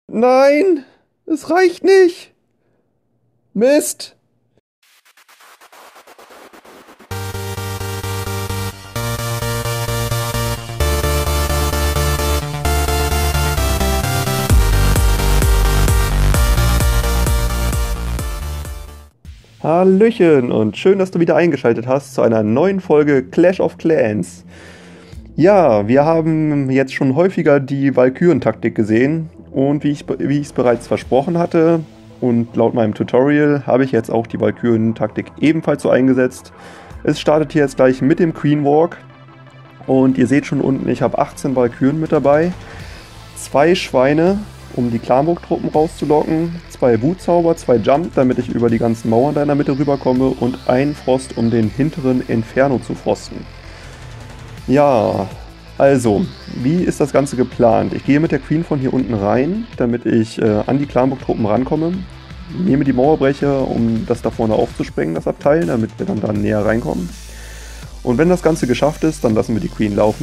Nein, es reicht nicht. Mist. Hallöchen und schön, dass du wieder eingeschaltet hast zu einer neuen Folge Clash of Clans. Ja, wir haben jetzt schon häufiger die Walküren-Taktik gesehen und wie ich es bereits versprochen hatte und laut meinem Tutorial habe ich jetzt auch die Walküren-Taktik ebenfalls so eingesetzt. Es startet hier jetzt gleich mit dem Queen Walk und ihr seht schon unten, ich habe 18 Walküren mit dabei, 2 Schweine, um die Clanburg-Truppen rauszulocken, 2 Wutzauber, 2 Jump, damit ich über die ganzen Mauern da in der Mitte rüberkomme und ein Frost, um den hinteren Inferno zu frosten. Ja, also, wie ist das Ganze geplant? Ich gehe mit der Queen von hier unten rein, damit ich an die Clanburg-Truppen rankomme, nehme die Mauerbrecher, um das da vorne aufzusprengen, das Abteil, damit wir dann da näher reinkommen. Und wenn das Ganze geschafft ist, dann lassen wir die Queen laufen,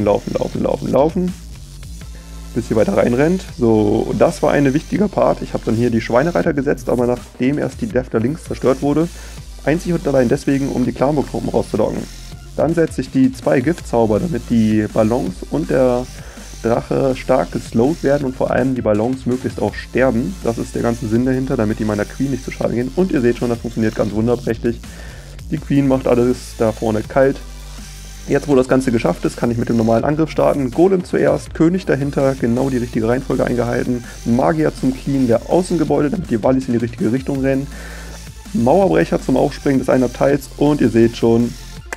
bis sie weiter reinrennt. So, das war ein wichtiger Part. Ich habe dann hier die Schweinereiter gesetzt, aber nachdem erst die Death da links zerstört wurde, einzig und allein deswegen, um die Clanburg-Truppen rauszulocken. Dann setze ich die 2 Giftzauber, damit die Ballons und der Drache stark geslowt werden und vor allem die Ballons möglichst auch sterben. Das ist der ganze Sinn dahinter, damit die meiner Queen nicht zu Schaden gehen. Und ihr seht schon, das funktioniert ganz wunderprächtig. Die Queen macht alles da vorne kalt. Jetzt, wo das Ganze geschafft ist, kann ich mit dem normalen Angriff starten. Golem zuerst, König dahinter, genau die richtige Reihenfolge eingehalten. Magier zum Clean der Außengebäude, damit die Wallis in die richtige Richtung rennen. Mauerbrecher zum Aufspringen des einen Abteils und ihr seht schon,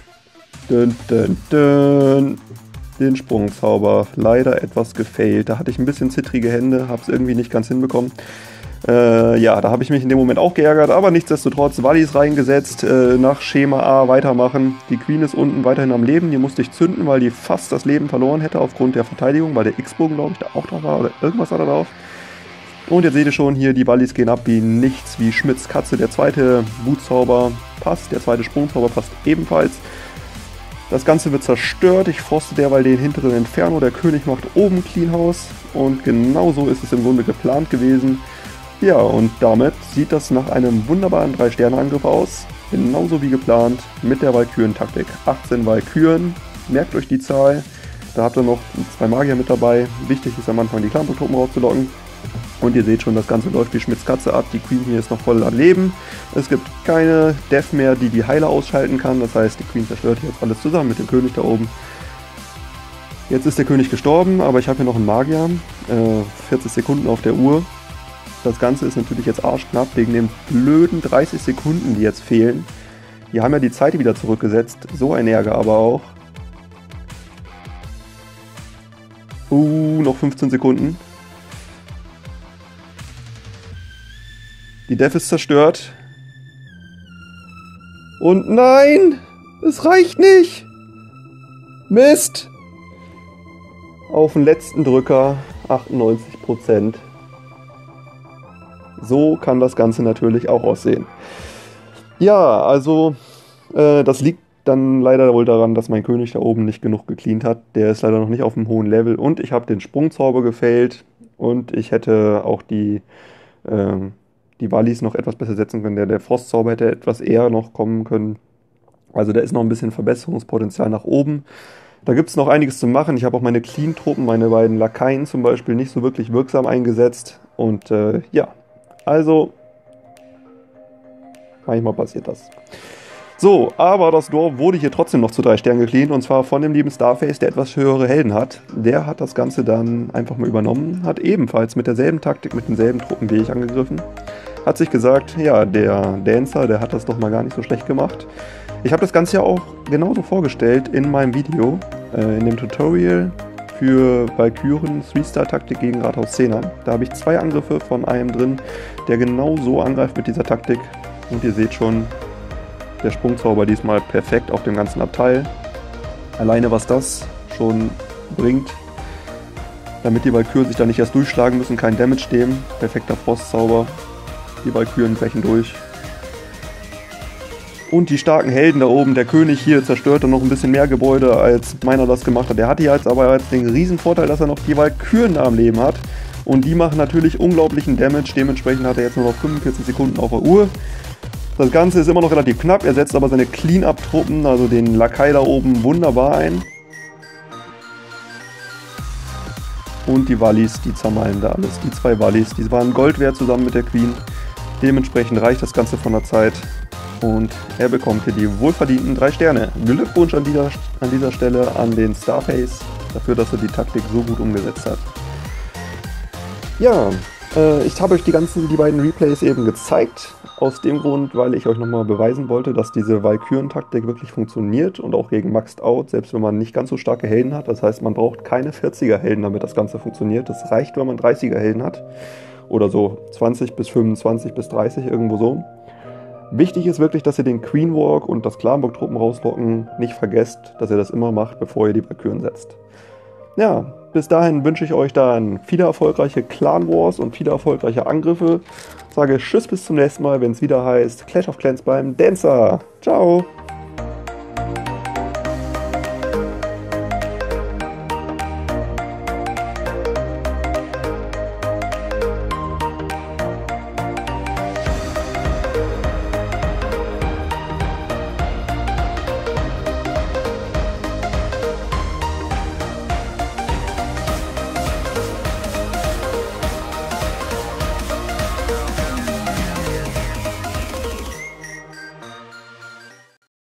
den Sprungzauber. Leider etwas gefailt. Da hatte ich ein bisschen zittrige Hände, habe es irgendwie nicht ganz hinbekommen. Ja, da habe ich mich in dem Moment auch geärgert, aber nichtsdestotrotz Wallis reingesetzt, nach Schema A weitermachen. Die Queen ist unten weiterhin am Leben, die musste ich zünden, weil die fast das Leben verloren hätte aufgrund der Verteidigung, weil der X-Bogen, glaube ich, da auch drauf war oder irgendwas war da drauf. Und jetzt seht ihr schon hier, die Wallis gehen ab wie nichts, wie Schmitz Katze. Der zweite Wutzauber passt, der zweite Sprungzauber passt ebenfalls. Das Ganze wird zerstört, ich froste derweil den hinteren Inferno, der König macht oben Clean House und genau so ist es im Grunde geplant gewesen. Ja, und damit sieht das nach einem wunderbaren 3-Sterne-Angriff aus, genauso wie geplant mit der Walküren-Taktik. 18 Walküren, merkt euch die Zahl, da habt ihr noch 2 Magier mit dabei, wichtig ist am Anfang die Clanburg-Truppen rauszulocken. Und ihr seht schon, das Ganze läuft wie Schmitz Katze ab, die Queen hier ist noch voll am Leben. Es gibt keine Death mehr, die die Heiler ausschalten kann, das heißt, die Queen zerstört hier jetzt alles zusammen mit dem König da oben. Jetzt ist der König gestorben, aber ich habe hier noch einen Magier, 40 Sekunden auf der Uhr. Das Ganze ist natürlich jetzt arschknapp wegen den blöden 30 Sekunden, die jetzt fehlen. Die haben ja die Zeit wieder zurückgesetzt, so ein Ärger aber auch. Noch 15 Sekunden. Die Death ist zerstört. Und nein! Es reicht nicht! Mist! Auf den letzten Drücker 98%. So kann das Ganze natürlich auch aussehen. Ja, also das liegt dann leider wohl daran, dass mein König da oben nicht genug gecleant hat. Der ist leider noch nicht auf einem hohen Level und ich habe den Sprungzauber gefailt und ich hätte auch die Wallis noch etwas besser setzen können. Der Frostzauber hätte etwas eher noch kommen können. Also da ist noch ein bisschen Verbesserungspotenzial nach oben. Da gibt es noch einiges zu machen. Ich habe auch meine Clean-Truppen, meine beiden Lakaien zum Beispiel, nicht so wirklich wirksam eingesetzt. Und ja, also manchmal passiert das. So, aber das Dorf wurde hier trotzdem noch zu 3 Sternen gecleant. Und zwar von dem lieben Starface, der etwas höhere Helden hat. Der hat das Ganze dann einfach mal übernommen. Hat ebenfalls mit derselben Taktik, mit denselben Truppen wie ich angegriffen. Hat sich gesagt, ja, der Dancer, der hat das doch mal gar nicht so schlecht gemacht. Ich habe das Ganze ja auch genauso vorgestellt in meinem Video, in dem Tutorial für Walküren 3-Star-Taktik gegen Rathaus 10er. Da habe ich 2 Angriffe von einem drin, der genau so angreift mit dieser Taktik. Und ihr seht schon, der Sprungzauber diesmal perfekt auf dem ganzen Abteil. Alleine was das schon bringt, damit die Walküren sich da nicht erst durchschlagen müssen, kein Damage nehmen. Perfekter Frostzauber. Die Walküren brechen durch. Und die starken Helden da oben, der König hier zerstört dann noch ein bisschen mehr Gebäude, als meiner das gemacht hat. Der hat hier jetzt aber jetzt den riesen Vorteil, dass er noch die Walküren da am Leben hat. Und die machen natürlich unglaublichen Damage, dementsprechend hat er jetzt nur noch 45 Sekunden auf der Uhr. Das Ganze ist immer noch relativ knapp, er setzt aber seine Clean-Up-Truppen, also den Lakai da oben, wunderbar ein. Und die Wallis, die zermalmen da alles. Die 2 Wallis, die waren Gold wert zusammen mit der Queen. Dementsprechend reicht das Ganze von der Zeit. Und er bekommt hier die wohlverdienten 3 Sterne. Glückwunsch an dieser Stelle an den Starface, dafür, dass er die Taktik so gut umgesetzt hat. Ja, ich habe euch die beiden Replays eben gezeigt. Aus dem Grund, weil ich euch nochmal beweisen wollte, dass diese Valkyren-Taktik wirklich funktioniert und auch gegen Maxed Out, selbst wenn man nicht ganz so starke Helden hat. Das heißt, man braucht keine 40er Helden, damit das Ganze funktioniert. Das reicht, wenn man 30er Helden hat. Oder so 20 bis 25 bis 30, irgendwo so. Wichtig ist wirklich, dass ihr den Queen Walk und das Clanburg-Truppen rauslocken nicht vergesst, dass ihr das immer macht, bevor ihr die Valkyren setzt. Ja, bis dahin wünsche ich euch dann viele erfolgreiche Clan Wars und viele erfolgreiche Angriffe. Sage Tschüss bis zum nächsten Mal, wenn es wieder heißt Clash of Clans beim Dancer. Ciao!